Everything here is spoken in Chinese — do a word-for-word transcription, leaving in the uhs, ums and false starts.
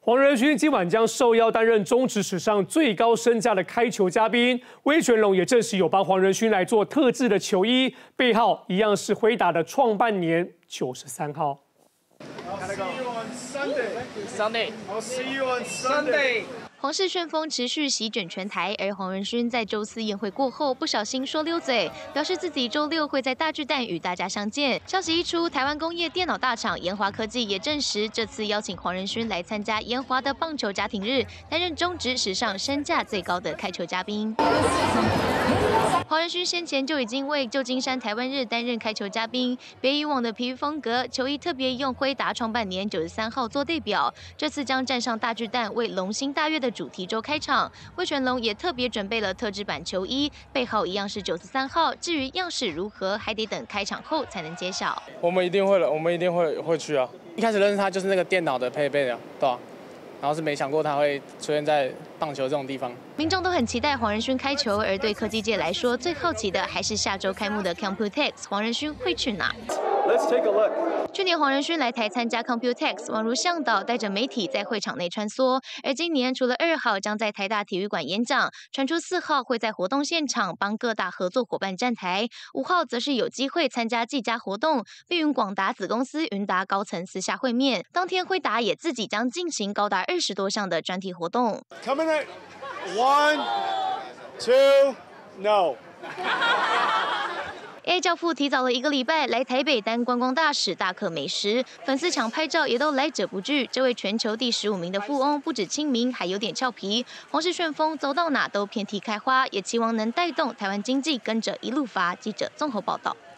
黄仁勋今晚将受邀担任中职史上最高身价的开球嘉宾，威权龙也正式有帮黄仁勋来做特制的球衣，背号一样是辉达的创办年九十三号。 I'll see you on Sunday. Sunday. I'll see you on Sunday. 黄氏旋风持续席卷全台，而黄仁勋在周四宴会过后不小心说溜嘴，表示自己周六会在大巨蛋与大家相见。消息一出，台湾工业电脑大厂研华科技也证实，这次邀请黄仁勋来参加研华的棒球家庭日，担任中职史上身价最高的开球嘉宾。黄仁勋先前就已经为旧金山台湾日担任开球嘉宾，别以往的疲于风格，球衣特别用辉达创办年九十三号做代表，这次将站上大巨蛋为龙兴大悦的主题周开场，魏全龙也特别准备了特制版球衣，背号一样是九十三号。至于样式如何，还得等开场后才能揭晓。 我们一定会了，我们一定会会去啊！一开始认识他就是那个电脑的配备的，对吧、啊？然后是没想过他会出现在棒球这种地方。 民众都很期待黄仁勋开球，而对科技界来说，最好奇的还是下周开幕的 Computex， 黄仁勋会去哪？ Let's take a look. 去年黄仁勋来台参加 Computex， 宛如向导带着媒体在会场内穿梭。而今年除了二号将在台大体育馆演讲，传出四号会在活动现场帮各大合作伙伴站台，五号则是有机会参加技嘉活动，并与广达子公司云达高层私下会面。当天辉达也自己将进行高达二十多项的专题活动。 Coming in. One, two, no. A 教父提早了一个礼拜来台北当观光大使，大可美食，粉丝抢拍照也都来者不拒。这位全球第十五名的富翁不止亲民，还有点俏皮。黄氏旋风走到哪都遍地开花，也期望能带动台湾经济跟着一路发。记者综合报道。